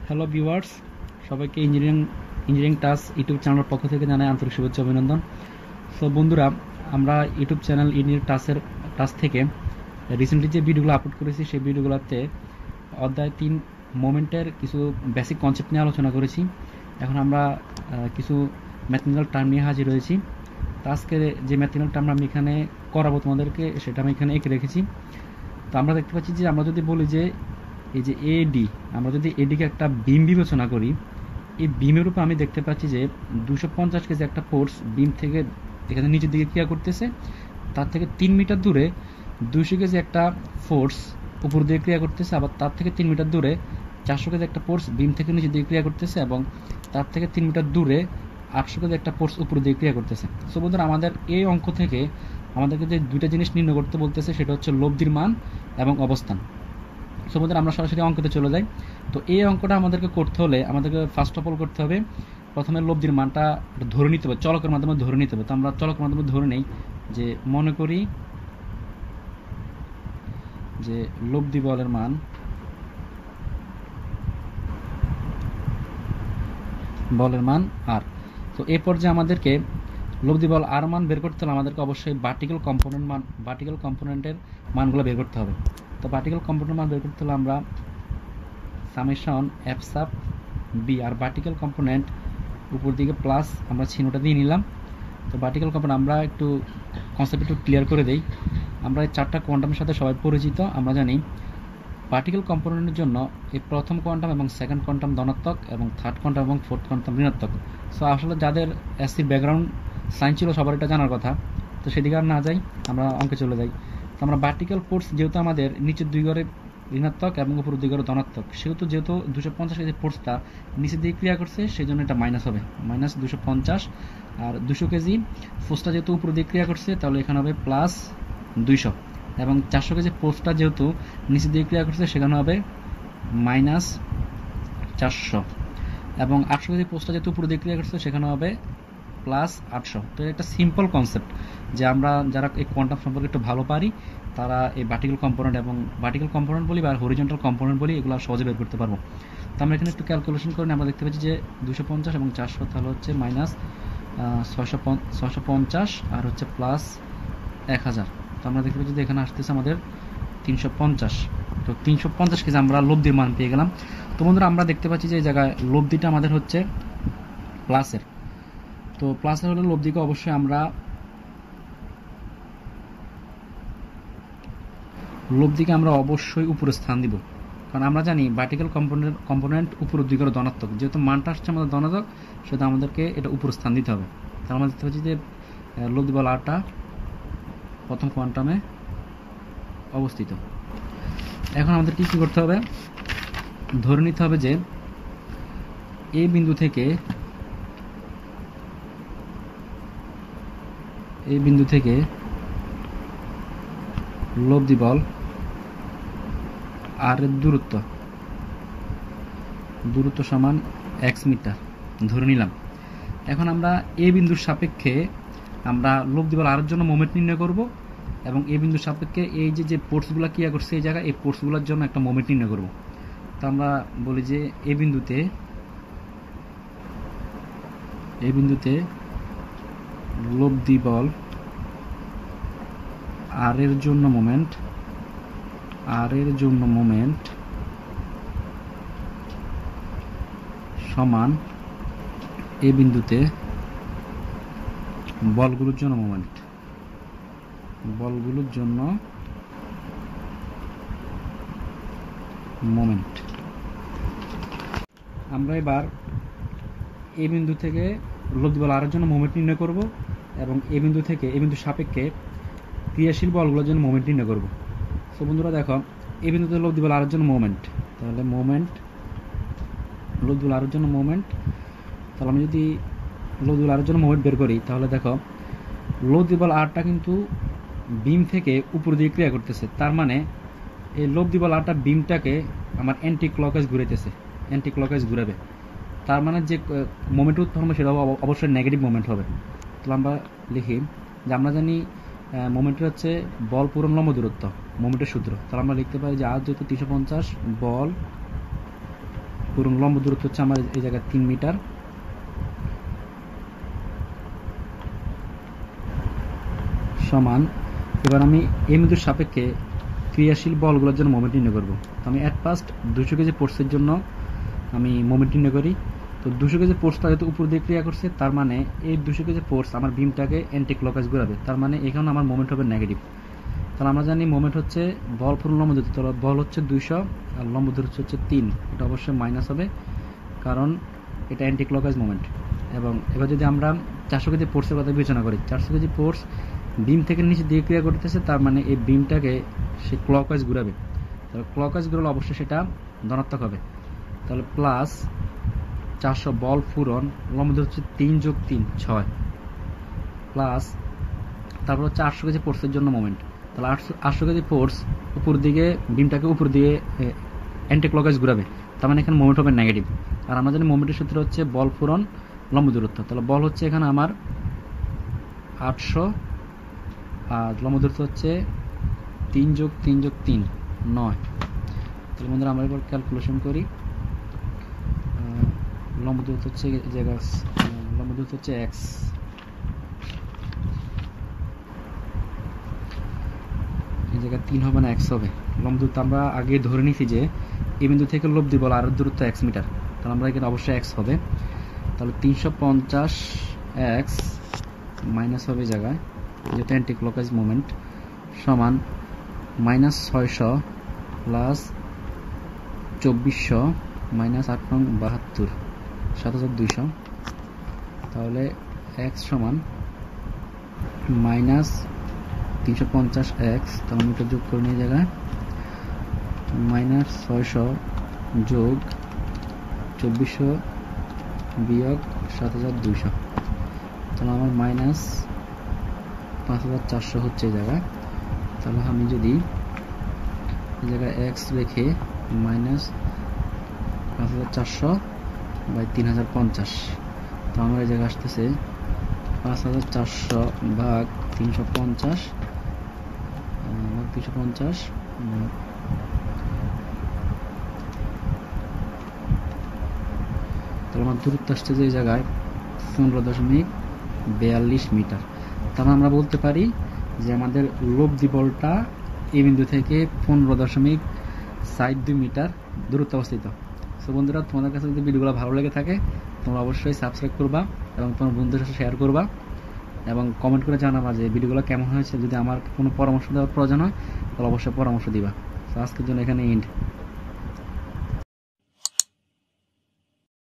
Hello viewers, সবাইকে engineering touch YouTube চ্যানেলের পক্ষ থেকে জানাই আন্তরিক শুভেচ্ছা অভিনন্দন। সো বন্ধুরা, আমরা ইউটিউব চ্যানেল ইঞ্জিনিয়ারিং টাচ থেকে রিসেন্টলি যে ভিডিওগুলো আপলোড করেছি সেই ভিডিওগুলোতে অধ্যায় 3 মোমেন্টের কিছু বেসিক কনসেপ্ট নিয়ে আলোচনা করেছি। এখন আমরা কিছু ম্যাথমেটিক্যাল টার্ম নিয়ে হাজির হয়েছি। তো আজকে যে ম্যাথমেটিক্যাল টার্ম আমি এখানে করাবো তোমাদেরকে, সেটা আমি এখানে এঁকে রেখেছি। তো আমরা দেখতে পাচ্ছি যে আমরা যদি বলি যে এই যে এডি, আমরা যদি এডিকে একটা বিম বিবেচনা করি, এই বিমের উপর আমি দেখতে পাচ্ছি যে 250 কেজি একটা ফোর্স বিম থেকে এখানে নিচের দিকে ক্রিয়া করতেছে। তার থেকে 3 মিটার দূরে 200 কেজি একটা ফোর্স উপর দিকে ক্রিয়া করতেছে। আবার তার থেকে 3 মিটার দূরে 400 কেজি একটা ফোর্স বিম থেকে নিচের দিকে ক্রিয়া করতেছে। এবং তার থেকে 3 মিটার দূরে 800 কেজি একটা ফোর্স উপর দিকে ক্রিয়া করতেছে। সো বন্ধুরা, আমাদের এই অঙ্ক থেকে আমাদেরকে যে দুইটা জিনিস নির্ণয় করতে বলতেছে, সেটা হচ্ছে লব্ধির মান এবং অবস্থান। সো বন্ধুরা, আমরা সরাসরি অঙ্কতে চলে যাই। তো এই অঙ্কটা আমাদেরকে করতে হলে আমাদেরকে ফার্স্ট অফ অল করতে হবে, প্রথমে লব্ধির মানটা ধরে নিতে হবে, চলকের মাধ্যমে ধরে নিতে হবে। তো আমরা চলকের মাধ্যমে ধরে নেই যে, মনে করি যে লব্ধি বলের মান আর। তো এই পর্যায়ে আমাদেরকে লব্ধি বল আর মান বের করতে হলে আমাদেরকে অবশ্যই ভার্টিক্যাল কম্পোনেন্টের মানগুলো বের করতে হবে। তো ভার্টিক্যাল কম্পোনেন্ট মান বের করতে হলে আমরা সামেশন এফ সাব বি, আর ভার্টিক্যাল কম্পোনেন্ট উপর দিকে প্লাস আমরা চিহ্নটা দিয়ে নিলাম। তো ভার্টিক্যাল কম্পোনেন্ট আমরা একটু কনসেপ্ট একটু ক্লিয়ার করে দেই। আমরা এই 4টা কোয়ান্টামের সাথে সবাই পরিচিত। আমরা জানি ভার্টিক্যাল কম্পোনেন্টের জন্য এই প্রথম কোয়ান্টাম এবং সেকেন্ড কোয়ান্টাম ধনাত্মক এবং থার্ড কোয়ান্টাম এবং ফোর্থ কোয়ান্টাম ঋণাত্মক। সো আসলে যাদের এসসি ব্যাকগ্রাউন্ড সায়েন্স ছিল সবার এটা জানার কথা। তো সেদিকে আর না যাই, আমরা অঙ্কে চলে যাই। তো আমরা ভার্টিক্যাল ফোর্স যেহেতু আমাদের নিচের দুই ঘরে ঋণাত্মক এবং উপর দুই ঘরে ধনাত্মক, সেহেতু যেহেতু 250 কেজি ফোর্সটা নিচের দিকে ক্রিয়া করছে, সেই জন্য এটা মাইনাস হবে, মাইনাস 250। আর 200 কেজি ফোর্সটা যেহেতু উপর দিকে ক্রিয়া করছে, তাহলে এখানে হবে প্লাস 200। এবং 400 কেজি ফোর্সটা যেহেতু নিচের দিকে ক্রিয়া করছে, সেখানে হবে মাইনাস 400। এবং 800 কেজি ফোর্সটা যেহেতু উপর দিকে ক্রিয়া করছে, সেখানে হবে প্লাস 800। তো এটা একটা সিম্পল কনসেপ্ট যে আমরা যারা এই কোয়ান্টাম সম্পর্কে একটু ভালো পারি, তারা এই ভার্টিক্যাল কম্পোনেন্ট বলি বা হরিজন্টাল কম্পোনেন্ট বলি, এগুলো সহজে বের করতে পারবো। তো আমরা এখানে একটু ক্যালকুলেশন করে আমরা দেখতে পাচ্ছি যে 250 এবং 400, তাহলে হচ্ছে মাইনাস 650 আর হচ্ছে প্লাস 1000। তো আমরা দেখতে পাচ্ছি যে এখানে আসতেছে আমাদের 350। তো 350 কেজি আমরা লব্ধির মান পেয়ে গেলাম। তো বন্ধুরা, আমরা দেখতে পাচ্ছি যে এই জায়গায় লব্ধিটা আমাদের হচ্ছে প্লাসের। তো প্লাসের হলে লব্ধিকে অবশ্যই আমরা অবশ্যই উপরে স্থান দিব, কারণ আমরা জানি ভার্টিক্যাল কম্পোনেন্ট উপর দিকে ধনাত্মক, যেহেতু মানটা আসছে আমাদের ধনাত্মক, সেটা আমাদেরকে এটা উপর স্থান দিতে হবে। তাহলে আমরা দেখতে পাচ্ছি যে লব্ধি বল আরটা প্রথম কোয়ান্টামে অবস্থিত। এখন আমাদের কি করতে হবে, ধরে নিতে হবে যে এই বিন্দু থেকে লব্ধি বল আর এর দূরত্ব সমান x মিটার ধরে নিলাম। এখন আমরা এই বিন্দুর সাপেক্ষে আমরা লব্ধি বল আর এর জন্য মোমেন্ট নির্ণয় করব, এবং এই বিন্দুর সাপেক্ষে এই যে ফোর্সগুলো ক্রিয়া করছে এই জায়গায়, এই ফোর্সগুলোর জন্য একটা মোমেন্ট নির্ণয় করব। তো আমরা বলি যে এই বিন্দুতে লব্ধি বল আর এর জন্য মোমেন্ট সমান এই বিন্দুতে বলগুলোর জন্য মোমেন্ট। আমরা এবার এই বিন্দু থেকে লব্ধি বল আর এর জন্য মোমেন্ট নির্ণয় করব, এবং এই বিন্দুর সাপেক্ষে ক্রিয়াশীল বলগুলোর জন্য মোমেন্ট নির্ণয় করব। তো বন্ধুরা দেখো, এই বিন্দুতে লব্ধি বল আর এর জন্য মোমেন্ট, তাহলে লব্ধি বল আর এর জন্য মোমেন্ট। তাহলে আমি যদি লব্ধি বল আর এর জন্য মোমেন্ট বের করি, তাহলে দেখো লব্ধি বল আরটা কিন্তু বিম থেকে উপর দিকে ক্রিয়া করতেছে। তার মানে এই লব্ধি বল আরটা বিমটাকে আমার অ্যান্টি ক্লকওয়াইজ ঘুরাবে। তার মানে যে মোমেন্ট উৎপন্ন হবে সেটা অবশ্যই নেগেটিভ মোমেন্ট হবে। তাহলে আমরা লিখি যে আমরা জানি মোমেন্টের হচ্ছে বল পূরণ লম্ব দূরত্ব, মোমেন্টের সূত্র। তাহলে আমরা লিখতে পারি যে আর যেহেতু 350 বল এবং লম্ব দূরত্ব হচ্ছে আমার এই জায়গায় 3 মিটার। সমান, এবার আমি এই বিন্দুর সাপেক্ষে ক্রিয়াশীল বলগুলোর জন্য মোমেন্ট নির্ণয় করব। তো আমি অ্যাট ফার্স্ট 200 কেজি ফোর্সের জন্য আমি মোমেন্ট নির্ণয় করি। তো 200 কেজি ফোর্সটা যেহেতু উপর দিয়ে ক্রিয়া করছে, তার মানে এই 200 কেজি ফোর্স আমার বিমটাকে অ্যান্টি ক্লকওয়াইজ ঘোরাবে, তার মানে এখানে আমার মোমেন্ট হবে নেগেটিভ। তাহলে আমরা জানি মোমেন্ট হচ্ছে বল পূরণ লম্ব দূরত্ব, তাহলে বল হচ্ছে 200 আর লম্ব দূরত্ব হচ্ছে 3, এটা অবশ্যই মাইনাস হবে কারণ এটা অ্যান্টি ক্লকওয়াইজ মোমেন্ট। এবং এবার যদি আমরা 400 কেজি ফোর্সের কথা বিবেচনা করি, 400 কেজি ফোর্স বিম থেকে নিচে দিয়ে ক্রিয়া করতেছে, তার মানে এই বিমটাকে সে ক্লকওয়াইজ ঘুরাবে। তাহলে ক্লকওয়াইজ ঘুরালে অবশ্যই সেটা ধনাত্মক হবে। তাহলে প্লাস 400 বল পূরণ লম্ব দূরত্ব হচ্ছে 3 যোগ 3 6, প্লাস তারপর হচ্ছে 800 কেজি ফোর্সের জন্য মোমেন্ট। তাহলে 800 কেজি ফোর্স উপর দিকে বিমটাকে উপর দিয়ে অ্যান্টি ক্লকওয়াইজ ঘুরাবে, তার মানে এখানে মোমেন্ট হবে নেগেটিভ। আর আমরা জানি মোমেন্টের সূত্র হচ্ছে বল পূরণ লম্ব দূরত্ব। তাহলে বল হচ্ছে এখানে আমার 800 আর লম্ব দূরত্ব হচ্ছে 3 যোগ 3 যোগ 3 9। তাহলে বন্ধুরা আমরা এবার ক্যালকুলেশন করি। লম্ব দূরত্ব হচ্ছে জায়গা, লম্ব দূরত্ব হচ্ছে এক্স, এই জায়গায় 3 হবে না, এক্স হবে। লম্ব দূরত্ব আমরা আগে ধরে নিয়েছি যে এই বিন্দু থেকে লব্ধি বল আর দূরত্ব এক্স মিটার, তাহলে আমরা এখানে অবশ্যই এক্স হবে। তাহলে 350 এক্স মাইনাস হবে জায়গায় যেটা অ্যান্টি ক্লকওয়াইজ মোমেন্ট, সমান মাইনাস 600 প্লাস 2400 মাইনাস 8 নং 72 7200। তাহলে এক্স সমান মাইনাস 350 এক্স, তাহলে আমি এটা যোগ করে নিয়ে জায়গায় মাইনাস 600 যোগ 2400 বিয়োগ 7200, তাহলে আমার মাইনাস 5400 হচ্ছে এই জায়গায়। তাহলে আমি যদি এই জায়গায় এক্স রেখে মাইনাস 5400 বাই 3050, তো আমার এই জায়গায় আসতেছে 5400 ভাগ 350 ভাগ 350, তাহলে আমার দূরত্ব আসছে যে এই জায়গায় 15.42 মিটার। তাহলে আমরা বলতে পারি যে আমাদের লব্ধি বলটা এই বিন্দু থেকে 15.42 মিটার দূরত্ব অবস্থিত। সো বন্ধুরা, তোমাদের কাছে যদি ভিডিওগুলো ভালো লেগে থাকে তোমরা অবশ্যই সাবস্ক্রাইব করবা এবং তোমার বন্ধুদের সাথে শেয়ার করবা এবং কমেন্ট করে জানাবা যে ভিডিওগুলো কেমন হয়েছে। যদি আমার কোনো পরামর্শ দেওয়ার প্রয়োজন হয় তাহলে অবশ্যই পরামর্শ দিবা। তো আজকের জন্য এখানে এন্ড।